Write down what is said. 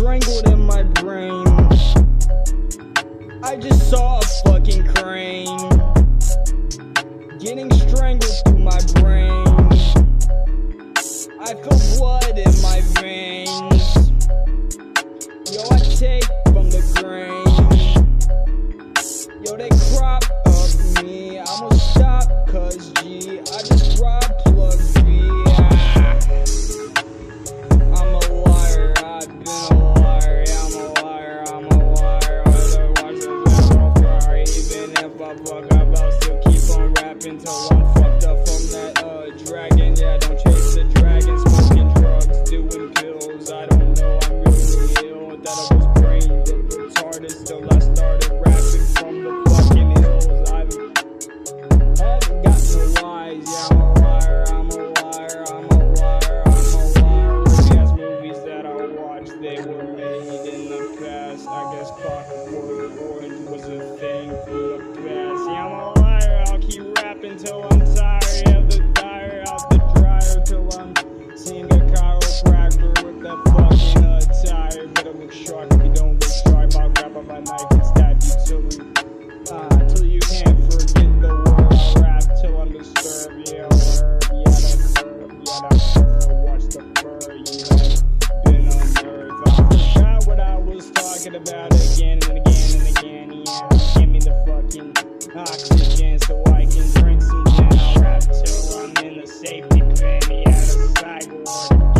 strangled in my brain. I just saw a fucking crane getting strangled through my brain. I feel blood in my veins. Yo, I take from the grain. Yo, they crop up me. I'ma stop, cause G, I just rob plug B. I'm a liar, I've been a liar. Yeah, I'm a liar, I'm a liar. Otherwise, I'm fire. Even if I fuck up, I'll still keep on rapping till I'm fucked up from that dragon. Yeah, don't chase the dragon, smoking drugs, doing pills. I don't know, I'm really ill. That I was brain dead, retarded. Still, I started rapping from the fucking hills. I haven't got no lies. Yeah, I'm a liar, I'm a liar, I'm a liar, I'm a liar. Really ass movies that I watched, they were made in the past. I guess Clockwork Orange was a thing from the past. Yeah, I'm a liar, I'll keep rapping till I'm tired. Yeah, the dyer out the dryer till I'm seeing a chiropractor with that fucking attire. Better look sharp, if you don't look sharp, I'll grab up my knife and stab you till you can't forget the word. I'll rap till I'm disturbed. Yeah, herb, yeah, that herb, yeah, that herb. Watch the fur, you have been unnerved. I forgot what I was talking about again and again and again. Yeah, give me the fucking oxygen so I can drink some gin. I'll rap till I'm in the safety pin. Yeah, the cyborg.